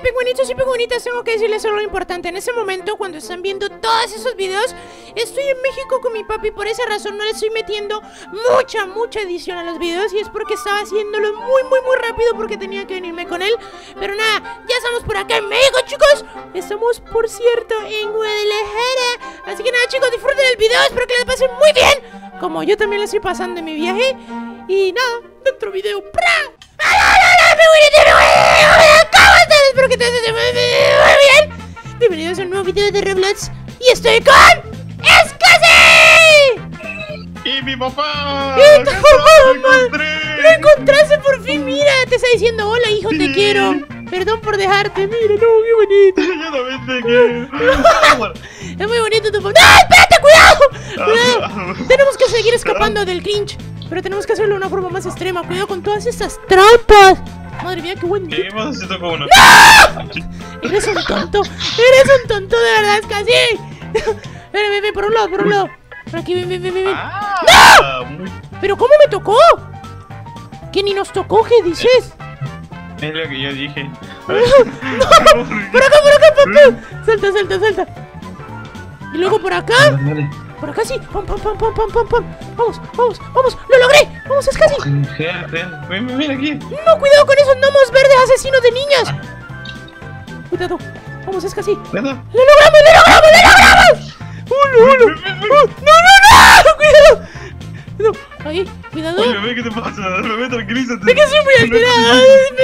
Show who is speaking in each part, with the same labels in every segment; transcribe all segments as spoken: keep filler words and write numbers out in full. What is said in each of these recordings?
Speaker 1: pingüinitos y pingüinitas, tengo que decirles algo importante. En ese momento, cuando están viendo todos esos videos, estoy en México con mi papi. Por esa razón no le estoy metiendo mucha, mucha edición a los videos. Y es porque estaba haciéndolo muy, muy, muy rápido, porque tenía que venirme con él. Pero nada, ya estamos por acá en México, chicos. Estamos, por cierto, en Guadalajara. Así que nada, chicos, disfruten el video. Espero que les pasen muy bien, como yo también lo estoy pasando en mi viaje. Y nada, dentro video. ¡Pra! ¿Cómo están? Espero que todos estén muy bien. Bienvenidos a un nuevo video de Roblox. Y estoy con Escassi.
Speaker 2: ¡Y mi papá!
Speaker 1: ¡Y tu papá! ¡Lo encontraste por fin! Mira, te está diciendo hola, hijo, te
Speaker 2: Sí.
Speaker 1: quiero. Perdón por dejarte, mira, no, qué bonito.
Speaker 2: Yo también te quiero.
Speaker 1: Es muy bonito tu papá. ¡No, espérate, cuidado! Cuidado. Tenemos que seguir escapando del cringe, pero tenemos que hacerlo de una forma más extrema. Cuidado con todas estas trampas. Madre mía, qué buen día.
Speaker 2: ¿Qué vas a hacer con una?
Speaker 1: ¡No! Eres un tonto. Eres un tonto, de verdad, es casi. Ven, ven, ven, por un lado, por un lado. Por aquí, ven, ven, ven, ven.
Speaker 2: Ah,
Speaker 1: ¡No!
Speaker 2: muy...
Speaker 1: ¿Pero cómo me tocó? ¿Que ni nos tocó? ¿Qué dices?
Speaker 2: Es lo que yo dije.
Speaker 1: ¡No! ¡Por acá, por acá, papá! Salta, salta, salta. Y luego por acá.
Speaker 2: Dale.
Speaker 1: Por acá sí. Pam, pam, pam, pam, pam, pam, pam. Vamos, vamos, vamos. ¡Lo logré! ¡Vamos, es casi!
Speaker 2: Gel, gel. Ven, ven, ven aquí.
Speaker 1: No, cuidado con esos gnomos verdes asesinos de niñas. Cuidado. Vamos, es casi.
Speaker 2: Cuidado.
Speaker 1: ¡Lo logramos, lo logramos, lo logramos! ¡Uno, uno!
Speaker 2: Ven, ven, ven.
Speaker 1: ¡Oh, no, no, no! ¡Cuidado! No, ahí, cuidado.
Speaker 2: Oye, bebé, ¿qué te pasa? Bebé, tranquilízate.
Speaker 1: Es que estoy muy alterada.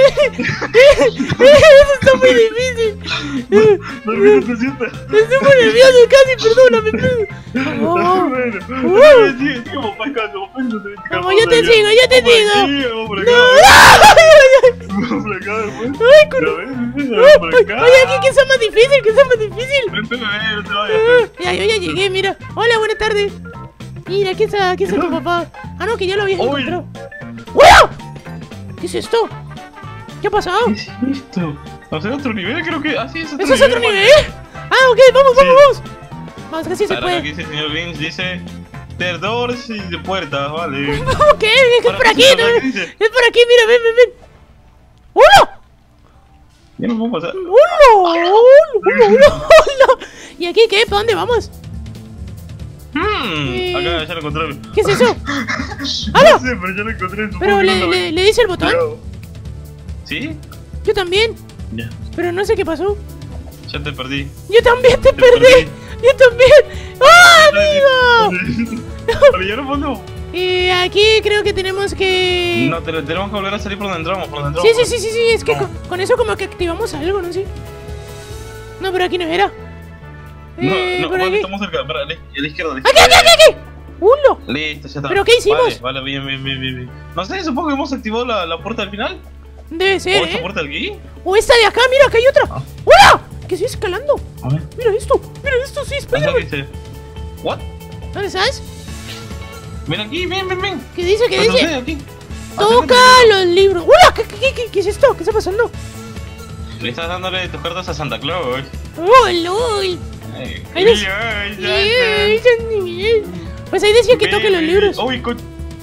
Speaker 1: Eso está muy difícil.
Speaker 2: No, no, no te sientas.
Speaker 1: Estoy muy nervioso, casi, perdóname. Oh.
Speaker 2: Bueno,
Speaker 1: Uh.
Speaker 2: sigue, sigue, papá, calma, papá, no te metas.
Speaker 1: Vamos, yo te sigo, yo te sigo.
Speaker 2: Vamos por acá,
Speaker 1: No,
Speaker 2: vamos por acá, vamos por acá.
Speaker 1: Ay, con...
Speaker 2: Ya ves, vamos por acá.
Speaker 1: Oye, aquí que sea más difícil, que sea más difícil.
Speaker 2: Vente, bebé, no te vayas.
Speaker 1: Ya, yo ya llegué, mira. Hola, buenas tardes. Mira, aquí está, aquí está tu papá. Ah, no, que ya lo habías
Speaker 2: Uy.
Speaker 1: encontrado. ¡Wow! ¿Qué es esto? ¿Qué ha pasado?
Speaker 2: ¿Qué es esto? O sea, otro nivel, creo que. Ah, sí, es otro
Speaker 1: ¿Eso es
Speaker 2: nivel.
Speaker 1: otro
Speaker 2: vale.
Speaker 1: nivel? Ah, ok, vamos, vamos,
Speaker 2: Sí.
Speaker 1: vamos. Vamos, que sí se
Speaker 2: Ahora lo que
Speaker 1: puede.
Speaker 2: dice el señor Vince dice: Ter doors y de puertas, vale.
Speaker 1: Ok, es que es
Speaker 2: Ahora,
Speaker 1: por
Speaker 2: ¿qué
Speaker 1: aquí.
Speaker 2: dice?
Speaker 1: ¿No?
Speaker 2: ¿Qué
Speaker 1: Es
Speaker 2: dice?
Speaker 1: por aquí, mira, ven, ven, ven. ¡Hola!
Speaker 2: Ya no puedo pasar.
Speaker 1: ¡Hola! ¡Hola! ¡Hola! ¡Hola! ¿Y aquí qué? ¿Para dónde vamos?
Speaker 2: Hmm,
Speaker 1: Eh.
Speaker 2: acá ya lo encontré.
Speaker 1: ¿Qué es eso?
Speaker 2: No
Speaker 1: ¡Hala!
Speaker 2: sé, pero ya lo encontré. supongo
Speaker 1: Pero
Speaker 2: que
Speaker 1: le,
Speaker 2: no lo
Speaker 1: le,
Speaker 2: vi.
Speaker 1: le dice el botón.
Speaker 2: Pero- ¿Sí?
Speaker 1: Yo también.
Speaker 2: Ya,
Speaker 1: Pero no sé qué pasó.
Speaker 2: ya te perdí.
Speaker 1: Yo también te
Speaker 2: Te
Speaker 1: perdí.
Speaker 2: perdí.
Speaker 1: Yo también. ¡Oh, amigo!
Speaker 2: Pero ya no puedo.
Speaker 1: Y aquí creo que tenemos que...
Speaker 2: No, te- tenemos que volver a salir por donde entramos, por donde
Speaker 1: Sí,
Speaker 2: entramos.
Speaker 1: sí, sí, sí, sí, es que
Speaker 2: No.
Speaker 1: con, con eso como que activamos algo, ¿no? Sí. No, pero aquí no era.
Speaker 2: No,
Speaker 1: Eh,
Speaker 2: no,
Speaker 1: por
Speaker 2: vale,
Speaker 1: aquí.
Speaker 2: estamos cerca, para a la izquierda, a la izquierda.
Speaker 1: ¡Aquí, aquí, aquí, aquí! ¡Uno!
Speaker 2: Listo, ya está.
Speaker 1: ¿Pero qué hicimos?
Speaker 2: Vale, vale, bien, bien, bien, bien, bien. No sé, supongo que hemos activado la, la puerta del final.
Speaker 1: Debe
Speaker 2: ¿O
Speaker 1: ser,
Speaker 2: esta
Speaker 1: ¿eh?
Speaker 2: puerta de aquí?
Speaker 1: O esta de acá, mira, que hay otra.
Speaker 2: Ah.
Speaker 1: ¡Hola! Que estoy escalando.
Speaker 2: A ver.
Speaker 1: Mira esto, mira esto, sí,
Speaker 2: Es lo que
Speaker 1: Spider-Man.
Speaker 2: dice. ¿What?
Speaker 1: ¿Dónde estás?
Speaker 2: Ven aquí, ven, ven, ven.
Speaker 1: ¿Qué dice? ¿Qué
Speaker 2: Retrocede
Speaker 1: dice?
Speaker 2: aquí.
Speaker 1: Toca
Speaker 2: Acércate.
Speaker 1: los libros. ¡Hola! ¿Qué, qué, qué, qué es esto? ¿Qué está pasando?
Speaker 2: Le estás dándole tus cartas a Santa Claus.
Speaker 1: ¡Oh, lol!
Speaker 2: Ay,
Speaker 1: Ahí des-
Speaker 2: ay, ya,
Speaker 1: Ay,
Speaker 2: ya.
Speaker 1: San Miguel. Pues ahí decía que toque
Speaker 2: Ven,
Speaker 1: los
Speaker 2: ven,
Speaker 1: libros.
Speaker 2: ven. Uy, co...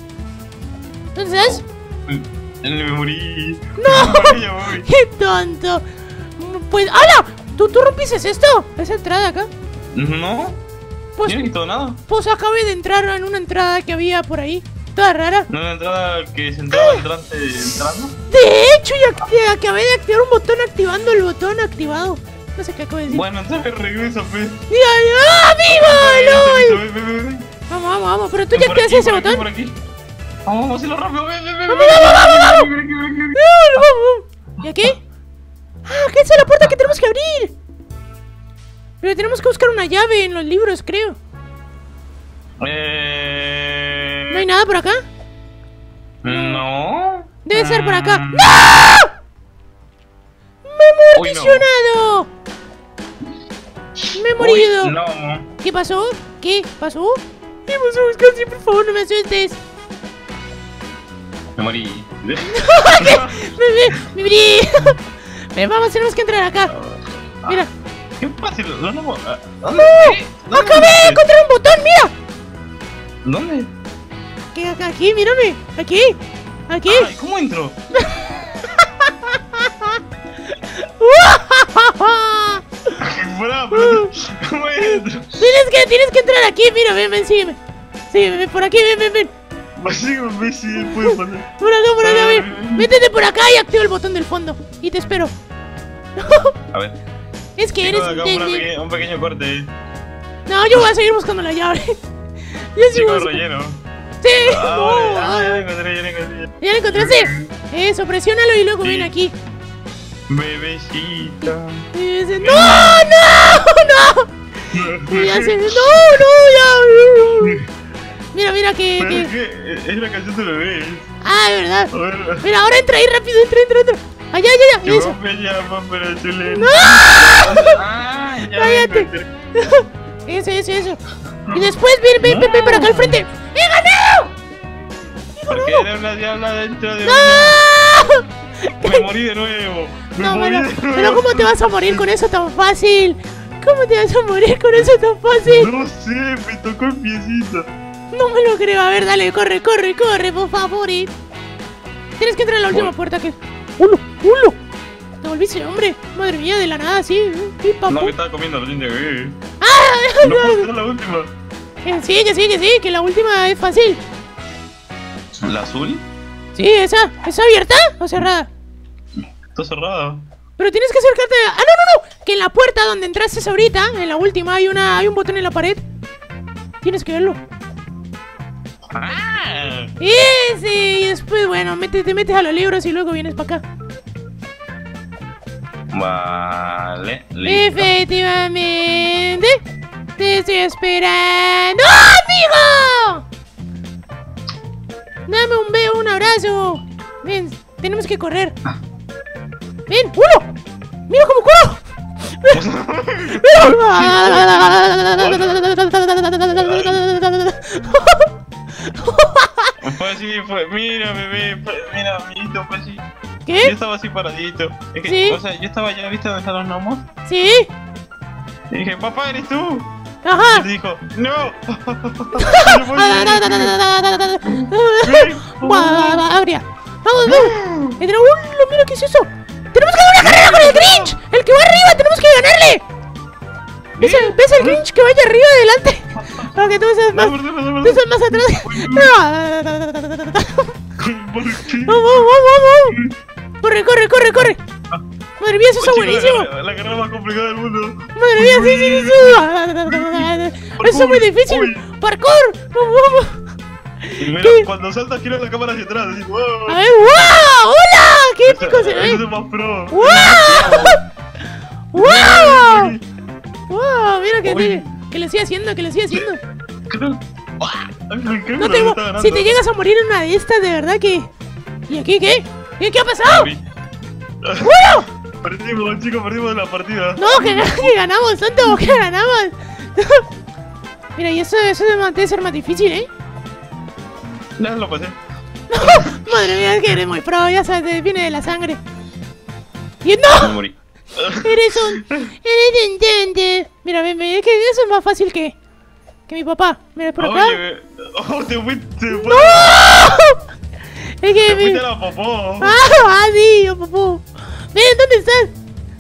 Speaker 1: ¿Dónde estás?
Speaker 2: Me morí.
Speaker 1: ¡No!
Speaker 2: Me morí, ya voy.
Speaker 1: ¡Qué tonto! Pues, ¡hala! ¿Tú, tú rompiste esto? ¿Esa entrada acá?
Speaker 2: No,
Speaker 1: Pues,
Speaker 2: yo no he quitado nada.
Speaker 1: pues acabé de entrar en una entrada que había por ahí. Toda rara.
Speaker 2: No era entrada que se entraba entrante entrando.
Speaker 1: De hecho, ya acti- acabé de activar un botón activando el botón activado. No sé qué acabo de decir.
Speaker 2: Bueno, entonces regresa, pues.
Speaker 1: ¡Ya, ya! ¡Viva! ¡Lol!
Speaker 2: Ven, ven, ven, ven.
Speaker 1: Vamos, vamos, vamos. Pero tú
Speaker 2: Ven
Speaker 1: ya
Speaker 2: por
Speaker 1: activaste
Speaker 2: aquí,
Speaker 1: ese
Speaker 2: por aquí,
Speaker 1: botón.
Speaker 2: por aquí. Vamos, vamos, hacerlo rápido. Ven, ven, ven.
Speaker 1: ¡Vamos, vamos, vamos, vamos!
Speaker 2: Ven, ven, ven, ven, ven.
Speaker 1: ¡Vamos, vamos! ¿Y aquí? ¡Ah, que esa es la puerta que tenemos que abrir! Pero tenemos que buscar una llave en los libros, creo.
Speaker 2: Eh...
Speaker 1: ¿No hay nada por acá?
Speaker 2: No.
Speaker 1: Debe ser por acá.
Speaker 2: Mm.
Speaker 1: ¡No! ¡Me he
Speaker 2: Uy, no.
Speaker 1: mordicionado! ¡Me he morido!
Speaker 2: Uy, no.
Speaker 1: ¿Qué pasó? ¿Qué pasó? ¿Qué pasó? Casi, por favor, no me asustes.
Speaker 2: Me morí.
Speaker 1: ¡Me, me, me morí! Ven, vamos, tenemos que entrar acá. Mira.
Speaker 2: Qué fácil. No, no, ¿dónde?
Speaker 1: ¡No!
Speaker 2: ¿Qué? ¿Dónde
Speaker 1: ¡Acabé de
Speaker 2: fuiste?
Speaker 1: encontrar un botón! ¡Mira!
Speaker 2: ¿Dónde?
Speaker 1: ¿Qué, acá, aquí, mírame. Aquí. Aquí.
Speaker 2: Ay, ¿cómo entro? No, pero ¿cómo entro?
Speaker 1: Tienes que, tienes que entrar aquí, mira, ven, ven, sígueme. Sígueme, ven por aquí, ven, ven, ven.
Speaker 2: Básicamente sí, él puede pasar.
Speaker 1: Por acá, por acá, ven. Métete por acá y activa el botón del fondo. Y te espero.
Speaker 2: A ver.
Speaker 1: Es que
Speaker 2: Chicos,
Speaker 1: eres
Speaker 2: acá
Speaker 1: un
Speaker 2: una
Speaker 1: técnico.
Speaker 2: peque- un pequeño corte.
Speaker 1: No, yo voy a seguir buscando la llave. Yo sigo
Speaker 2: Chico
Speaker 1: buscando.
Speaker 2: relleno.
Speaker 1: Sí,
Speaker 2: Ah,
Speaker 1: no,
Speaker 2: vale. Ah,
Speaker 1: ah.
Speaker 2: ya la encontré, ya la encontré.
Speaker 1: ¿Ya la encontraste? Eso, presiónalo y luego
Speaker 2: Sí.
Speaker 1: ven aquí.
Speaker 2: Bebecita.
Speaker 1: Y dice, ¡no, no, no! Y ya se, ¡no, no, ya! Mira, mira que...
Speaker 2: Pero es
Speaker 1: que...
Speaker 2: que es la canción de bebés.
Speaker 1: Ah, es verdad.
Speaker 2: A ver.
Speaker 1: Mira, ahora entra ahí rápido, entra, entra, entra. Allá, allá, allá.
Speaker 2: Yo
Speaker 1: Eso.
Speaker 2: me llamo pero chuleno.
Speaker 1: ¡No!
Speaker 2: Ah, ya
Speaker 1: Cállate.
Speaker 2: me encontré.
Speaker 1: Eso, eso, eso. Y después ven, ven, ven, ven para acá al frente. ¡He ganado!
Speaker 2: Porque era una diabla dentro de
Speaker 1: ¡No!
Speaker 2: una. Me morí de nuevo. Me
Speaker 1: No,
Speaker 2: morí
Speaker 1: pero,
Speaker 2: de nuevo.
Speaker 1: pero ¿cómo te vas a morir con eso tan fácil? ¿Cómo te vas a morir con eso tan fácil?
Speaker 2: No sé, me tocó el piecito.
Speaker 1: No me lo creo. A ver, dale, corre, corre, corre, por favor. y- Tienes que entrar en la última
Speaker 2: Voy.
Speaker 1: puerta que... ¡Uno! ¡Uno! Te volviste hombre. Madre mía, de la nada, así. ¿eh? Pi, pa,
Speaker 2: No,
Speaker 1: pu.
Speaker 2: que estaba comiendo recién llegué.
Speaker 1: ¡Ah!
Speaker 2: No puedo ser la última.
Speaker 1: Que sí, que sí, que sí, que la última es fácil.
Speaker 2: ¿La azul?
Speaker 1: Sí, esa. ¿Es abierta o cerrada?
Speaker 2: Está cerrada.
Speaker 1: Pero tienes que acercarte a... ¡Ah, no, no, no! Que en la puerta donde entraste ahorita, en la última, hay una hay un botón en la pared. Tienes que verlo.
Speaker 2: ¡Ah!
Speaker 1: Ese, y después, bueno, mete- te metes a los libros y luego vienes para acá.
Speaker 2: Vale, listo.
Speaker 1: Efectivamente. Te estoy esperando. ¡Oh, amigo! Dame un beso, un abrazo. Ven, tenemos que correr. Ven, uno. Mira cómo corro.
Speaker 2: Fue así, fue. Mira, bebé. Fue, mira, amiguito, fue así. Yo
Speaker 1: ¿Qué?
Speaker 2: estaba así paradito. Es que,
Speaker 1: Sí.
Speaker 2: o sea, yo estaba ya, ¿viste dónde están los gnomos?
Speaker 1: ¿Sí?
Speaker 2: Y dije, papá, ¿eres tú?
Speaker 1: Ajá.
Speaker 2: Y dijo, ¡no! Yo voy a ir.
Speaker 1: Abria. Vamos, vamos. Y tenemos un... Mira, ¿qué es eso? ¡Tenemos que dar una carrera con el Grinch! ¡El que va arriba! ¡Tenemos que ganarle! ¿Ves el, ¿ves el Grinch que vaya arriba y adelante? Para que tú seas más...
Speaker 2: No, perdón, perdón,
Speaker 1: Tú
Speaker 2: perdón.
Speaker 1: seas más atrás.
Speaker 2: ¿Por qué?
Speaker 1: ¡Vamos, vamos, vamos! ¡Corre, corre, corre, corre! Madre mía, eso está
Speaker 2: Chico,
Speaker 1: buenísimo.
Speaker 2: La, la carrera más complicada del mundo.
Speaker 1: Madre mía, sí, sí, sí, sí. Eso es muy difícil.
Speaker 2: Uy.
Speaker 1: ¡Parkour! ¡Vamos, vamos!
Speaker 2: Y mira,
Speaker 1: ¿Qué?
Speaker 2: cuando saltas gira la cámara hacia atrás, así, wow.
Speaker 1: A ver, ¡wow! ¡Hola! ¡Qué épico se
Speaker 2: Ese
Speaker 1: ve!
Speaker 2: es más pro.
Speaker 1: ¡Wow! ¡Wow! ¡Wow! Mira que,
Speaker 2: Uy.
Speaker 1: que lo sigue haciendo, que lo sigue haciendo.
Speaker 2: Creo- Ay, creo que
Speaker 1: No
Speaker 2: lo
Speaker 1: te,
Speaker 2: está ganando.
Speaker 1: si te llegas a morir en una de estas, de verdad que... ¿Y aquí qué? ¿Y qué ha pasado? ¡Bueno!
Speaker 2: Perdimos, chicos, perdimos la partida.
Speaker 1: No, que, que ganamos, tanto que ganamos. Mira, y eso, eso debe ser más difícil, ¿eh?
Speaker 2: Ya lo pasé.
Speaker 1: Madre mía, es que eres muy pro, ya sabes, viene de la sangre. ¡Y
Speaker 2: Me
Speaker 1: no!
Speaker 2: morí.
Speaker 1: Eres un... Eres un tente. Mira, ven, ven, es que eso es más fácil que... Que mi papá. Mira, por acá.
Speaker 2: Oye, oh, te fuiste, te fuiste,
Speaker 1: ¡No! Es que
Speaker 2: te
Speaker 1: mi...
Speaker 2: fuiste a la popó.
Speaker 1: ¡Ah, ah, sí, yo, popó! Ven, ¿dónde estás?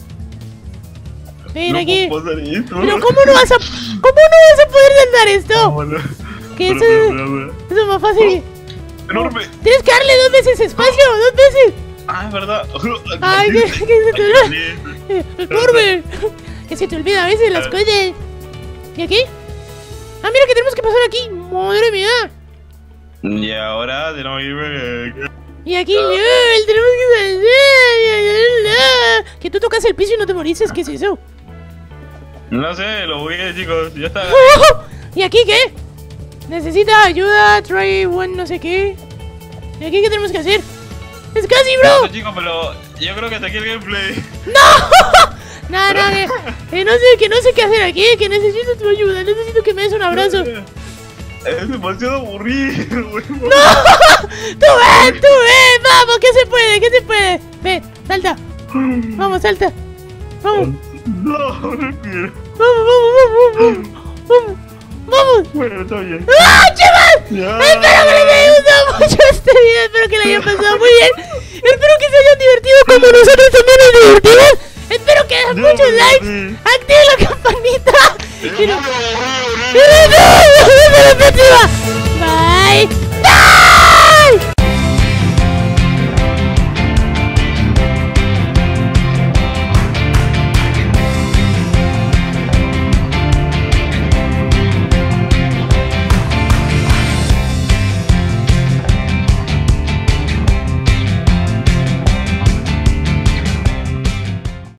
Speaker 1: Ven
Speaker 2: No
Speaker 1: aquí.
Speaker 2: puedo pasar esto.
Speaker 1: Pero ¿cómo no vas a... ¿Cómo no vas a poder saltar esto?
Speaker 2: Bueno.
Speaker 1: Que
Speaker 2: Pero,
Speaker 1: eso,
Speaker 2: pero, pero, pero.
Speaker 1: eso es más fácil.
Speaker 2: Enorme.
Speaker 1: Tienes que darle dos veces espacio, dos veces.
Speaker 2: Ah, es verdad.
Speaker 1: Ay, que, que se te olvida. Enorme. Que se te olvida a veces las cosas. ¿Y aquí? Ah, mira que tenemos que pasar aquí. Madre mía.
Speaker 2: Y ahora tenemos que irme.
Speaker 1: Y aquí, ¡ay! Tenemos que salir. Que tú tocas el piso y no te morices. ¿Qué es eso?
Speaker 2: No sé, lo bugué, chicos. Ya está.
Speaker 1: ¿Y aquí qué? Necesita ayuda, try one no sé qué. ¿Y aquí qué tenemos que hacer? ¡Es casi,
Speaker 2: No
Speaker 1: bro!
Speaker 2: sé, chicos, pero yo creo que hasta aquí el gameplay.
Speaker 1: No, no, que, que no sé, que no sé qué hacer aquí, que necesito tu ayuda, necesito que me des un abrazo.
Speaker 2: Es demasiado aburrido, güey.
Speaker 1: ¡No! ¡Tú ven, tú ven! ¡Vamos, que se puede, que se puede! Ven, salta. Vamos, salta. Vamos,
Speaker 2: No, no quiero.
Speaker 1: vamos, vamos, vamos, vamos. Vamos, vamos.
Speaker 2: Bueno, está bien.
Speaker 1: ¡Ah, chaval!
Speaker 2: Ya.
Speaker 1: Espero que les haya gustado mucho este video, espero que lo hayan pasado muy bien. Espero que se hayan divertido como nosotros también nos divertimos. Espero que muchos,
Speaker 2: No,
Speaker 1: muchos
Speaker 2: no,
Speaker 1: likes.
Speaker 2: no.
Speaker 1: Active la campanita.
Speaker 2: Es
Speaker 1: Y no-
Speaker 2: muy aburrido,
Speaker 1: ¡No, no, no, no, no, no, no, no, no, no, no, no, no, no, no, no, no, no,